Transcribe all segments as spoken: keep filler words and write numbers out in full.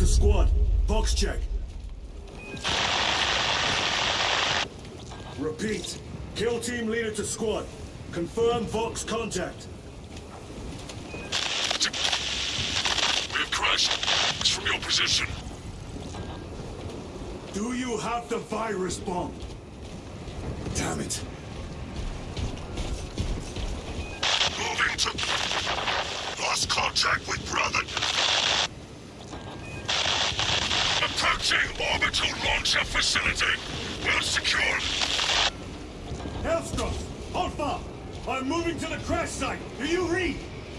squad. Box check. Repeat. Kill team leader to squad. Confirm Vox contact. We have crashed. It's from your position. Do you have the virus bomb? Damn it. Moving to... Lost contact with brother. Approaching orbital launcher facility. Well secured. Hellstroth! Alpha! I'm moving to the crash site! Do you read?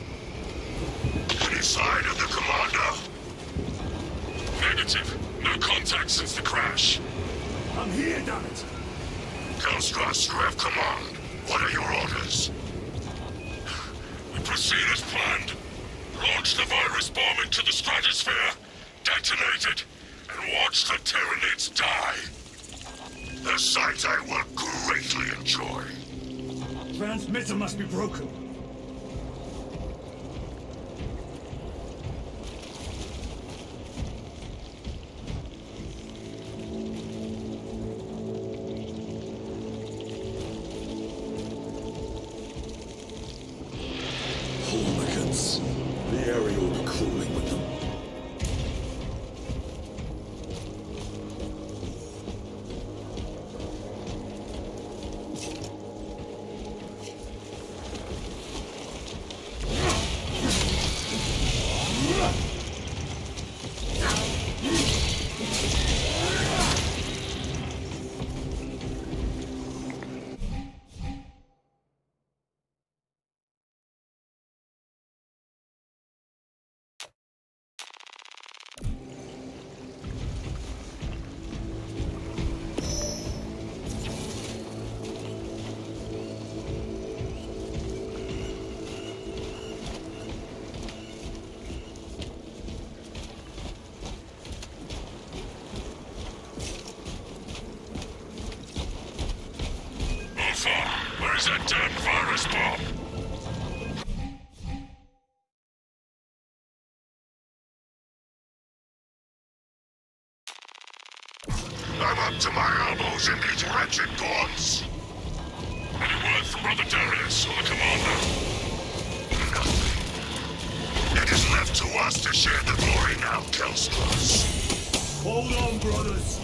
Any sign of the commander? Negative. No contact since the crash. I'm here, damn it! Hellstroth, you have command. What are your orders? We proceed as planned. Launch the virus bomb into the stratosphere, detonate it, and watch the Tyranids die. A sight I will greatly enjoy. Transmitter must be broken. Hooligans. The area will be crawling with them. Where is that damn virus bomb? I'm up to my elbows in these wretched bombs. Any word from Brother Darius or the commander? Nothing. It is left to us to share the glory now, Kelstros. Hold on, brothers.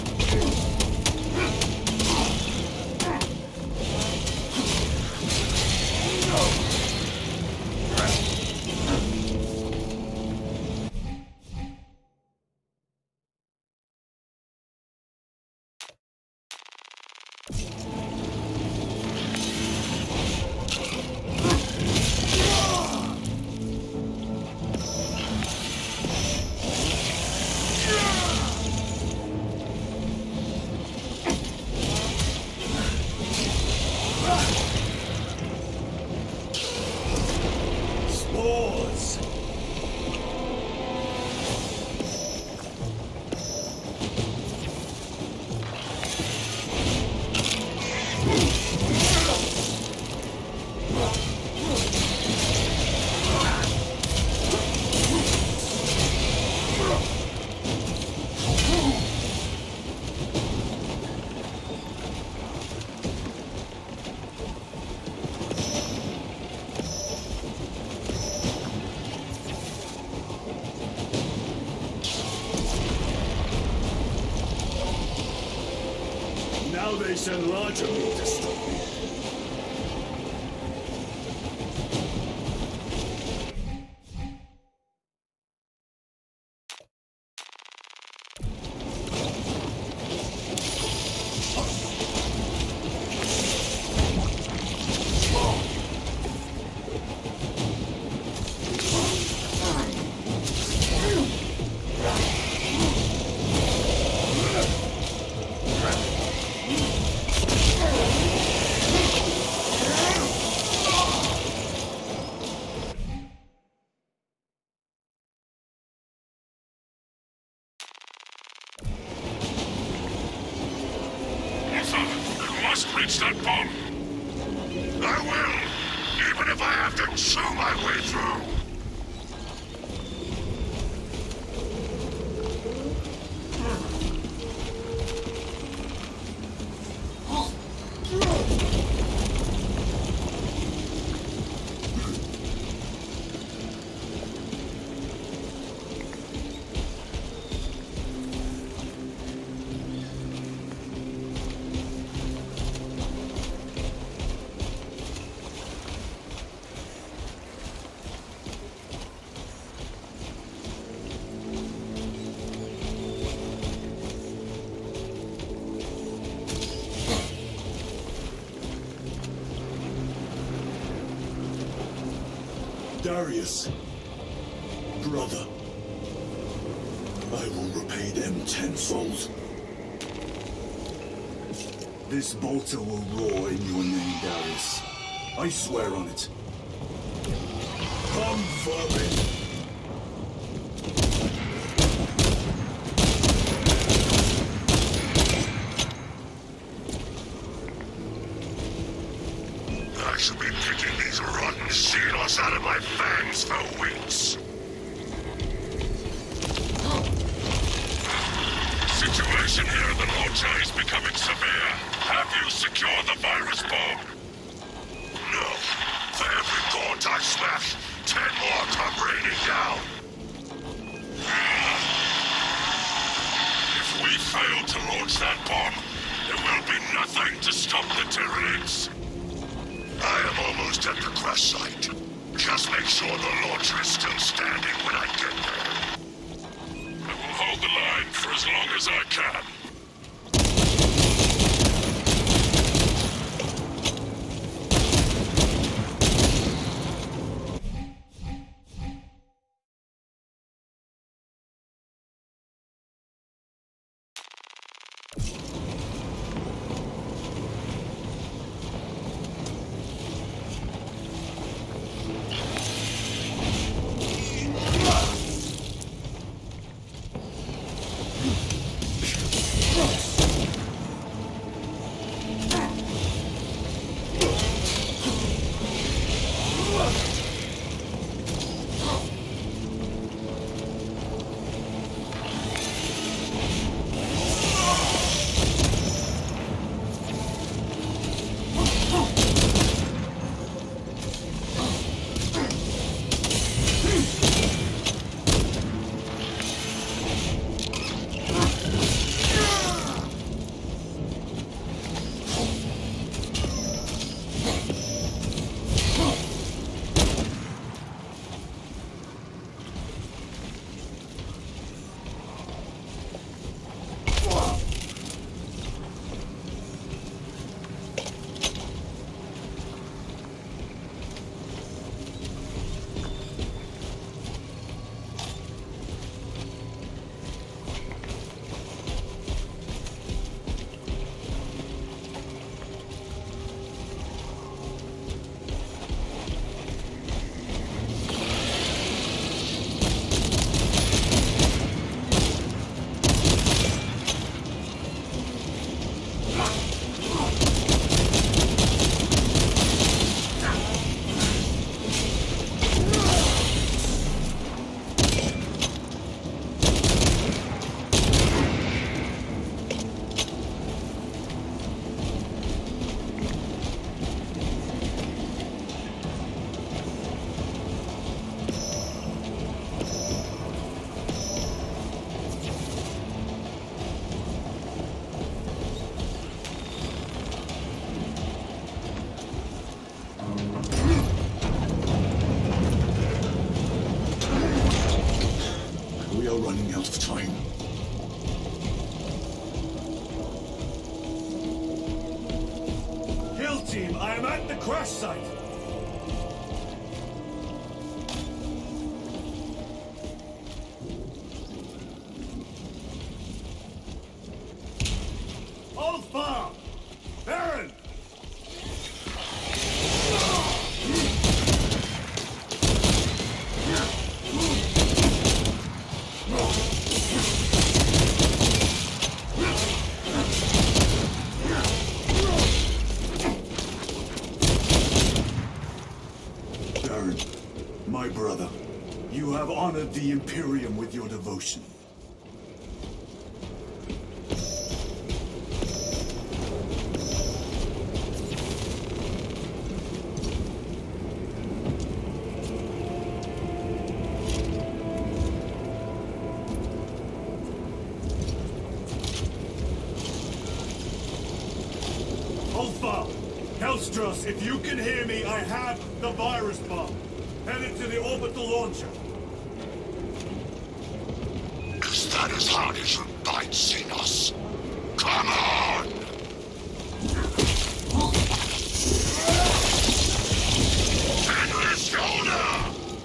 Now they send larger meat to stop me. must reach that bomb. I will, even if I have to chew my way through. Darius, brother, I will repay them tenfold. This bolter will roar in your name, Darius. I swear on it. Come for me. I should be picking these rotten seals out of my fangs for weeks. Situation here in the launcher is becoming severe. Have you secured the virus bomb? No. For every gaunt I smash, ten more come raining down. If we fail to launch that bomb, there will be nothing to stop the Tyranids. I am almost at the crash site. Just make sure the launcher is still standing when I get there. I will hold the line for as long as I can. Running out of time. Kill team, I am at the crash site. Alpha! Baron! My brother, you have honored the Imperium with your devotion. Alpha! Hellstros, if you can hear me, I have the virus bomb. Headed to the orbital launcher. Is that as hard as you bite, Xenos? Come on! Endless shoulder!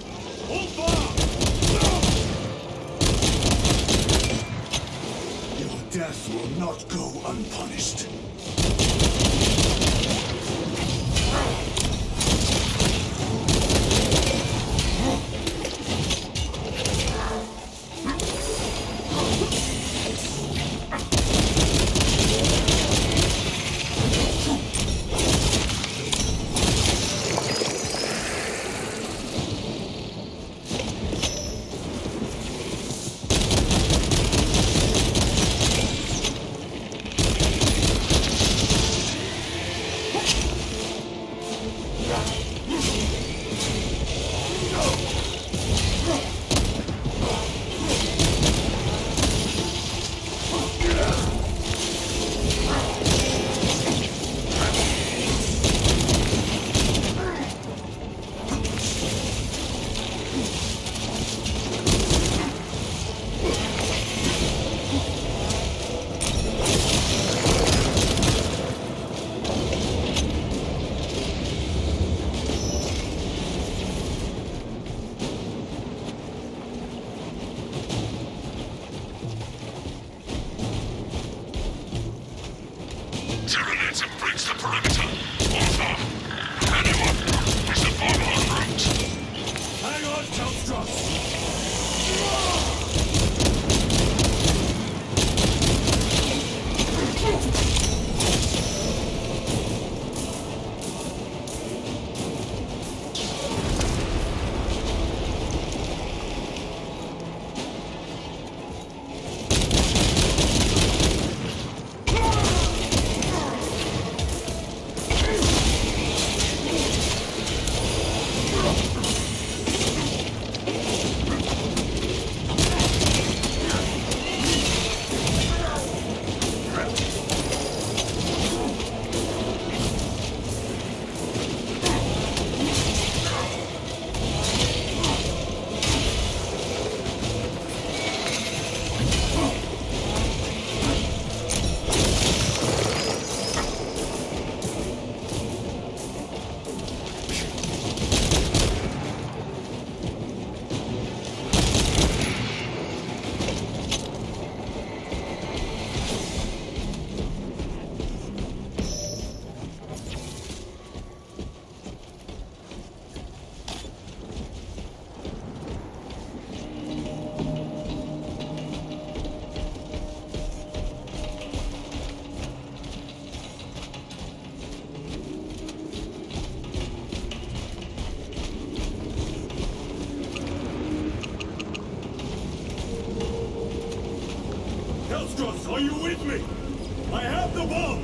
Hellstrut, are you with me? I have the bomb!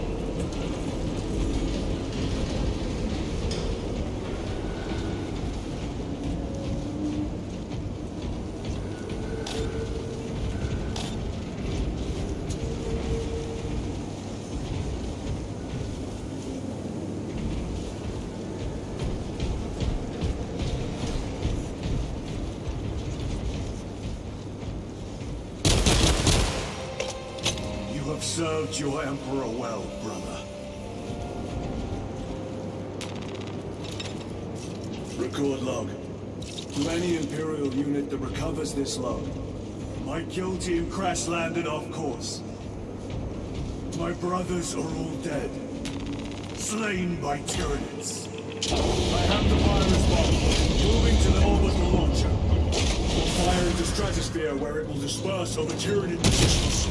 You have served your Emperor well, brother. Record log. To any Imperial unit that recovers this log, my kill team crash-landed off course. My brothers are all dead. Slain by Tyranids. I have the virus bomb. Moving to the orbital launcher. We'll fire into stratosphere where it will disperse over Tyranid positions.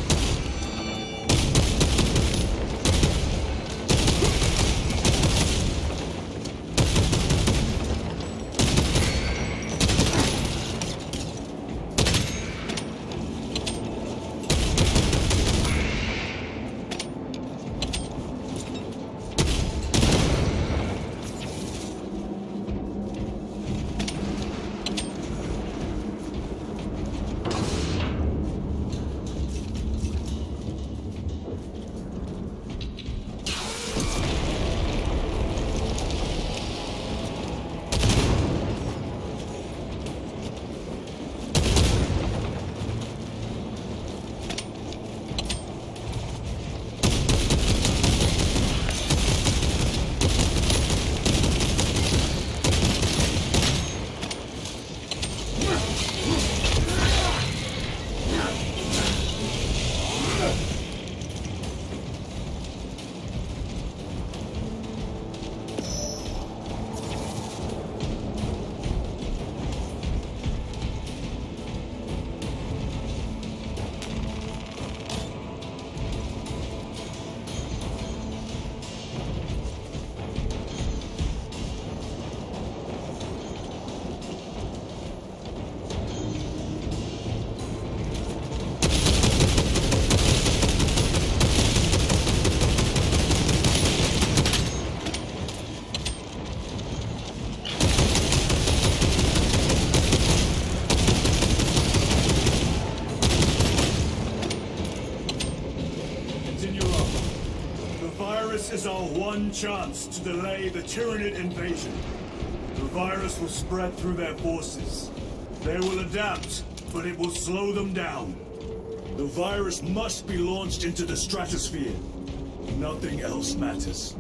This is our one chance to delay the Tyranid invasion. The virus will spread through their forces. They will adapt, but it will slow them down. The virus must be launched into the stratosphere. Nothing else matters.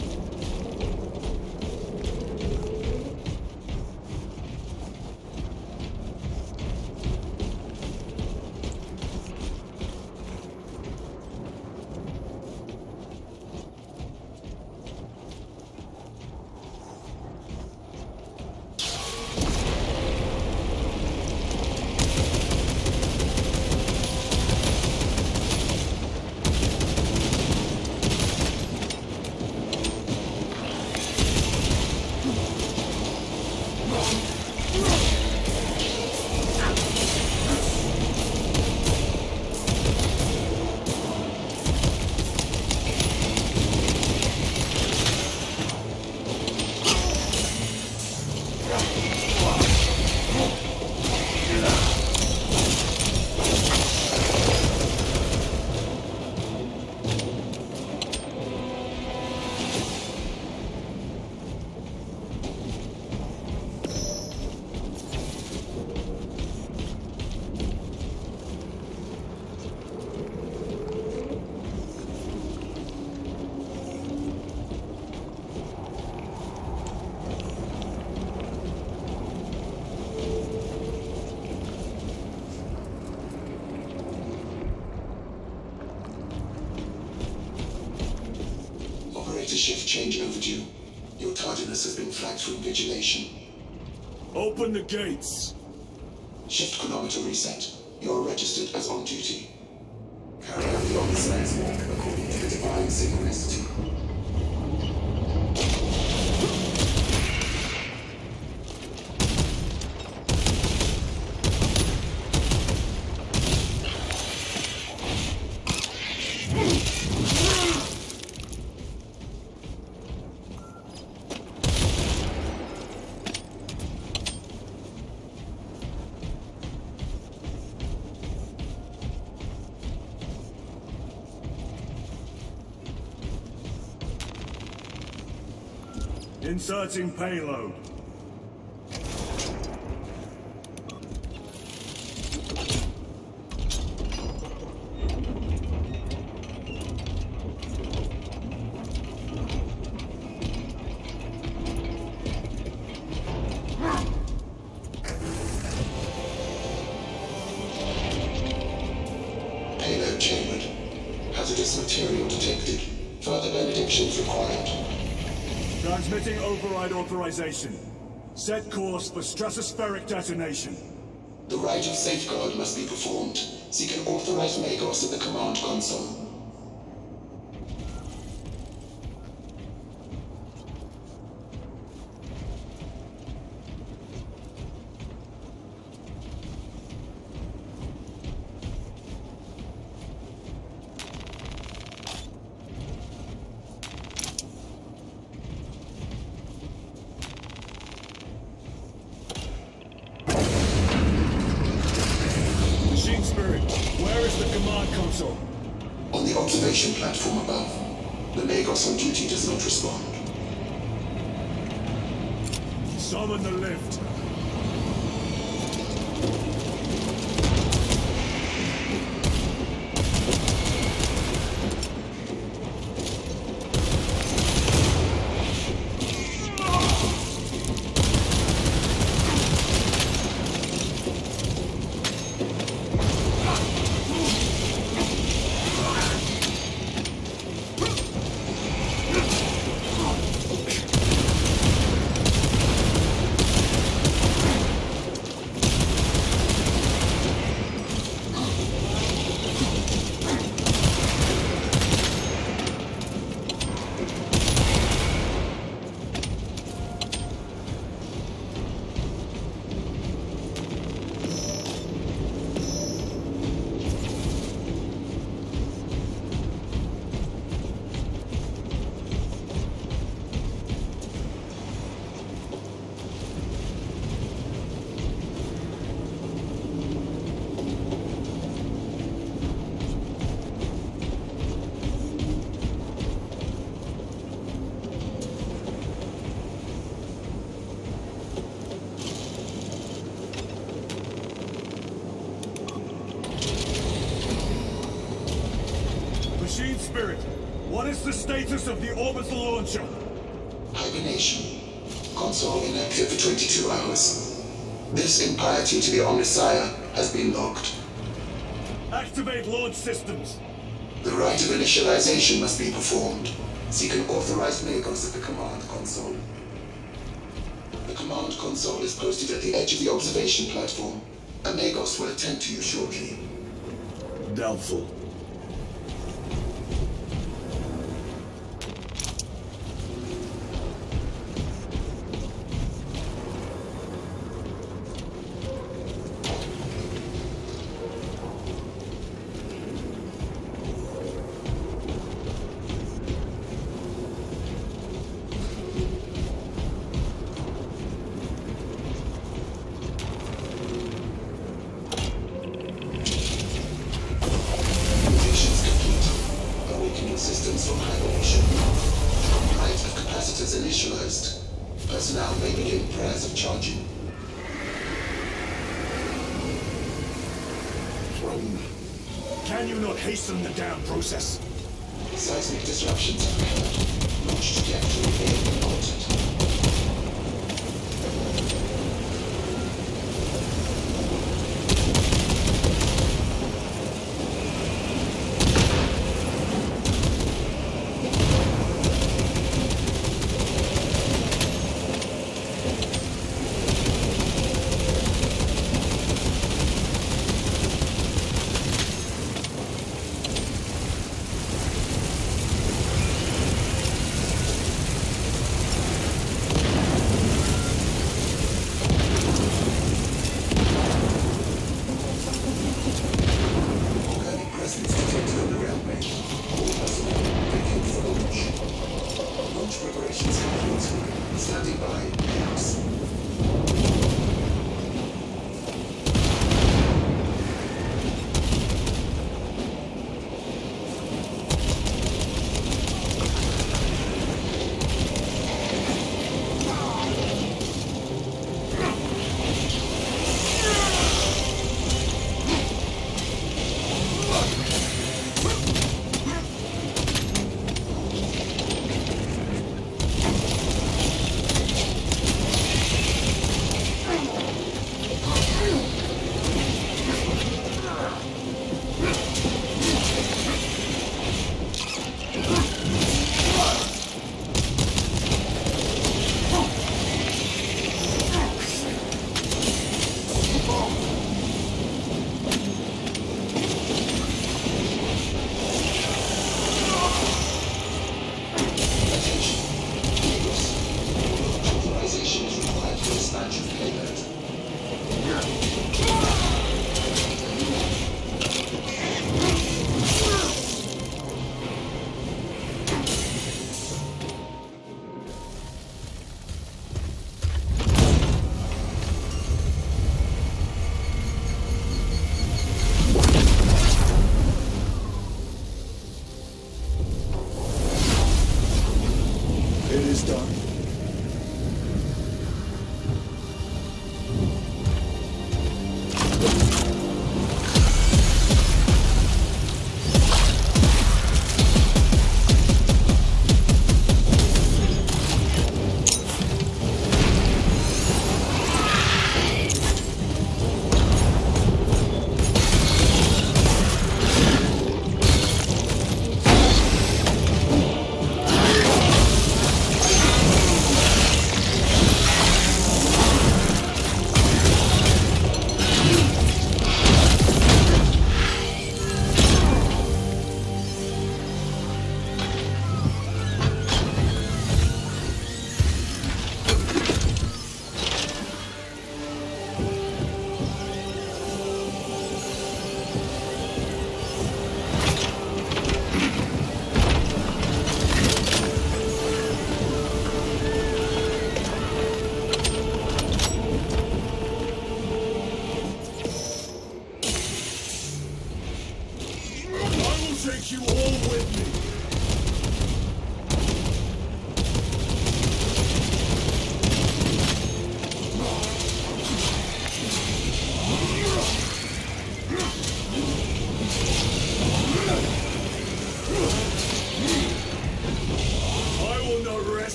Shift change overdue. Your tardiness has been flagged for invigilation. Open the gates! Shift chronometer reset. You're registered as on duty. Carry out the on-the-stairs walk according to the divine synchronicity. Inserting payload. Payload chambered. Hazardous material detected. Further benedictions required. Transmitting override authorization. Set course for stratospheric detonation. The rite of safeguard must be performed. Seek an authorized Magos at the command console. Machine Spirit, where is the command console? On the observation platform above. The Magos on duty does not respond. Summon the lift. Machine Spirit, what is the status of the orbital launcher? Hibernation. Console inactive for twenty-two hours. This impiety to the Omnisire has been logged. Activate launch systems. The rite of initialization must be performed. Seek an authorized Magos at the command console. The command console is posted at the edge of the observation platform. A Magos will attend to you shortly. Doubtful. Systems from hibernation. Rite of capacitors initialized. Personnel may begin prayers of charging. Can you not hasten the damn process? Seismic disruptions have occurred. Launch trajectory may have been altered.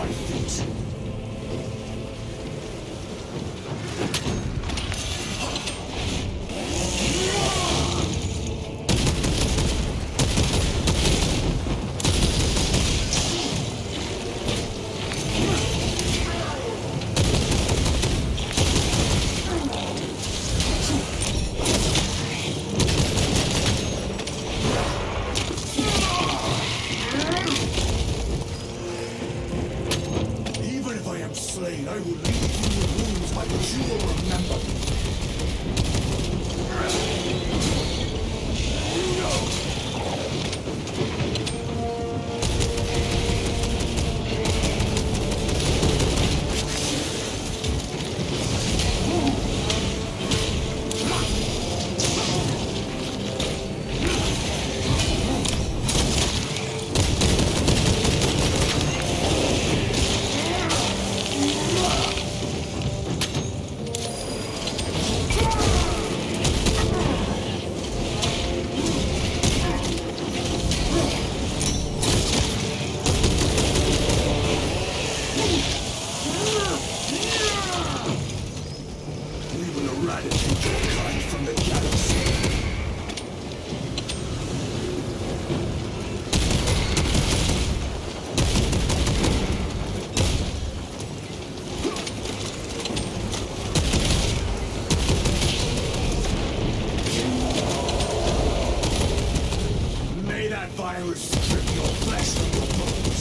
my feet. Slain, I will leave you with wounds by which you will remember. Virus strip your flesh from your bones.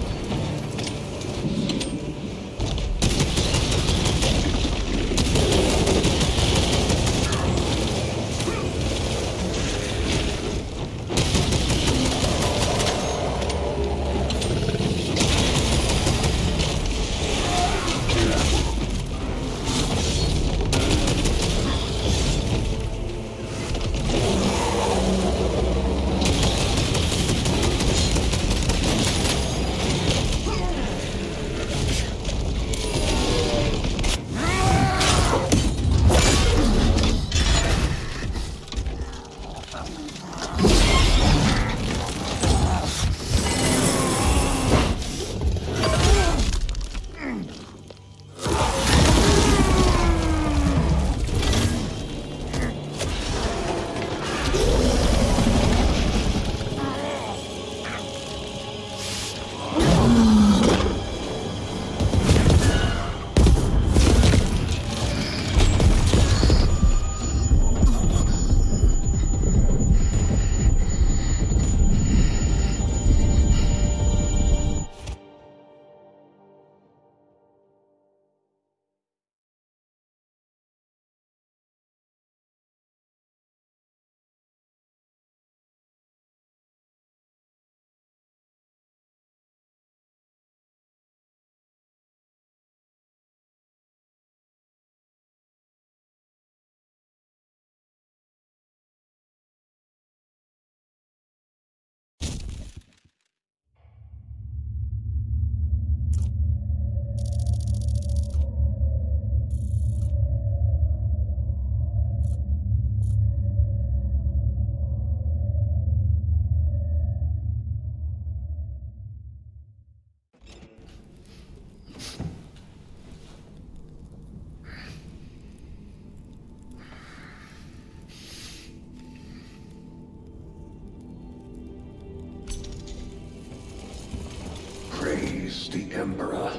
Praise the Emperor.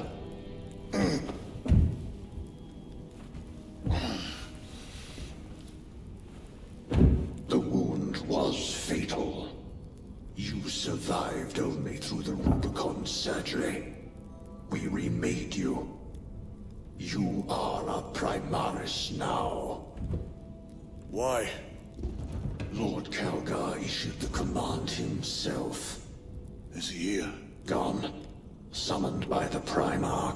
The wound was fatal. You survived only through the Rubicon surgery. We remade you. You are a Primaris now. Why? Lord Calgar issued the command himself. Is he here? Gone. Summoned by the Primarch.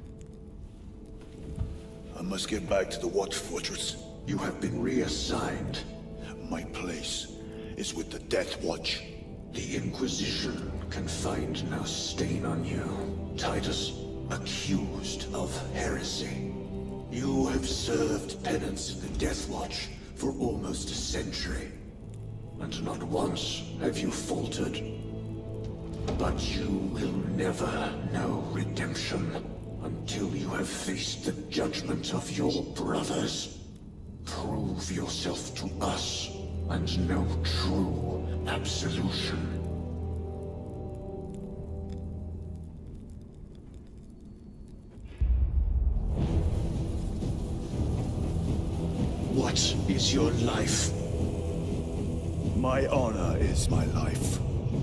I must get back to the Watch Fortress. You have been reassigned. My place is with the Death Watch. The Inquisition can find no stain on you, Titus, accused of heresy. You have served penance in the Death Watch for almost a century, and not once have you faltered. But you will never know redemption until you have faced the judgment of your brothers. Prove yourself to us and know true absolution. What is your life? My honor is my life.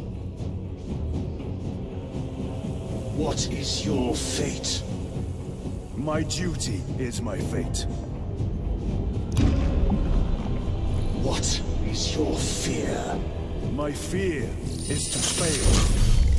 What is your fate? My duty is my fate. What is your fear? My fear is to fail.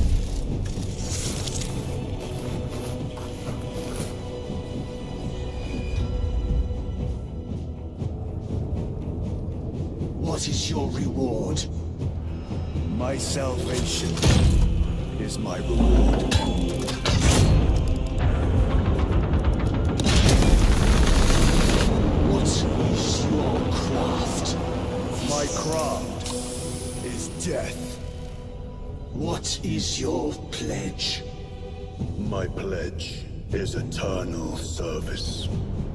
What is your reward? My salvation is my reward. What is your craft? My craft is death. What is your pledge? My pledge is eternal service.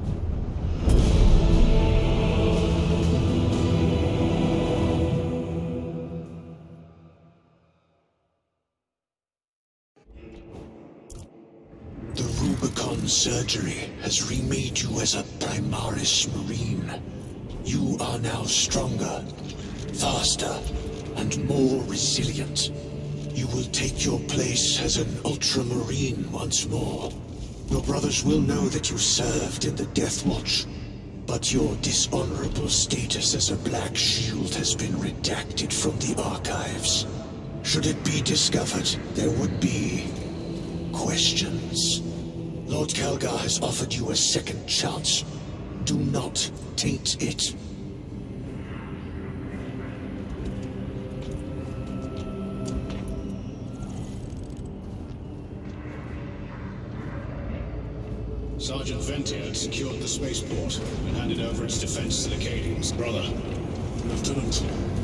Surgery has remade you as a Primaris Marine. You are now stronger, faster, and more resilient. You will take your place as an Ultramarine once more. Your brothers will know that you served in the Death Watch, but your dishonorable status as a Black Shield has been redacted from the archives. Should it be discovered, there would be questions. Lord Kalgar has offered you a second chance. Do not taint it. Sergeant Ventier had secured the spaceport and handed over its defense to the Cadians. Brother. Lieutenant.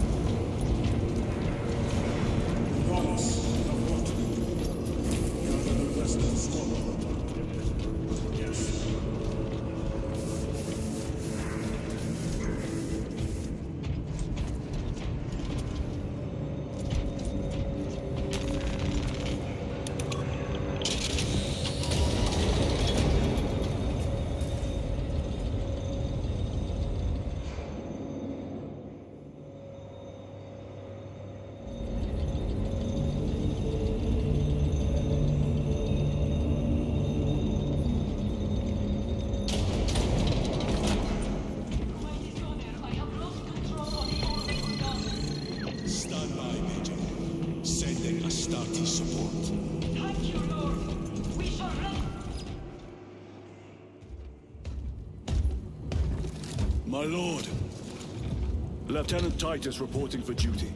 My lord, Lieutenant Titus reporting for duty.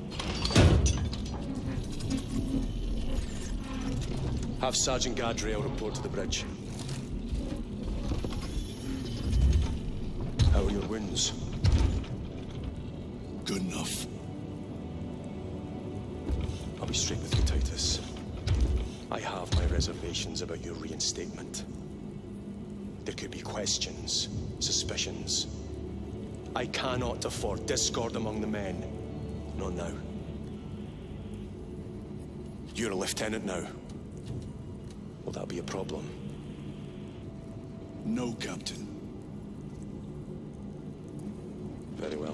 Have Sergeant Gadriel report to the bridge. How are your wounds? Good enough. I'll be straight with you, Titus. I have my reservations about your reinstatement. There could be questions, suspicions. I cannot afford discord among the men. Not now. You're a lieutenant now. Will that be a problem? No, Captain. Very well.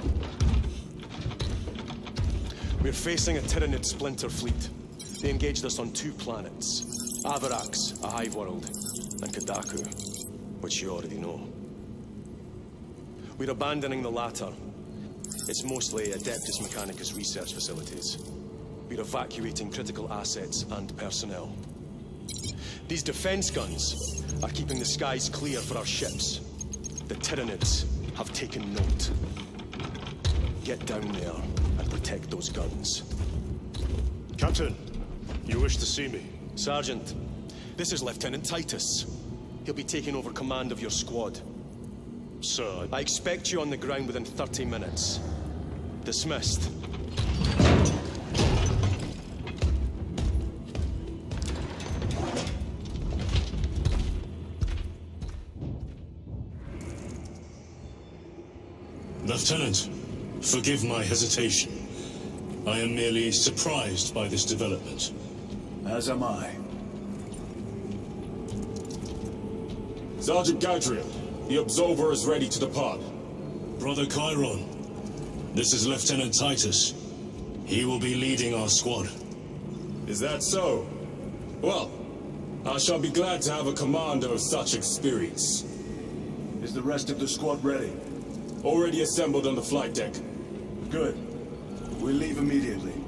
We're facing a Tyranid splinter fleet. They engaged us on two planets. Avarax, a hive world, and Kadaku, which you already know. We're abandoning the latter. It's mostly Adeptus Mechanicus research facilities. We're evacuating critical assets and personnel. These defense guns are keeping the skies clear for our ships. The Tyranids have taken note. Get down there and protect those guns. Captain, you wish to see me? Sergeant, this is Lieutenant Titus. He'll be taking over command of your squad. Sir, I expect you on the ground within thirty minutes. Dismissed. Lieutenant, forgive my hesitation. I am merely surprised by this development. As am I. Sergeant Gadriel, the Absolver is ready to depart. Brother Chiron, this is Lieutenant Titus. He will be leading our squad. Is that so? Well, I shall be glad to have a commander of such experience. Is the rest of the squad ready? Already assembled on the flight deck. Good. We'll leave immediately.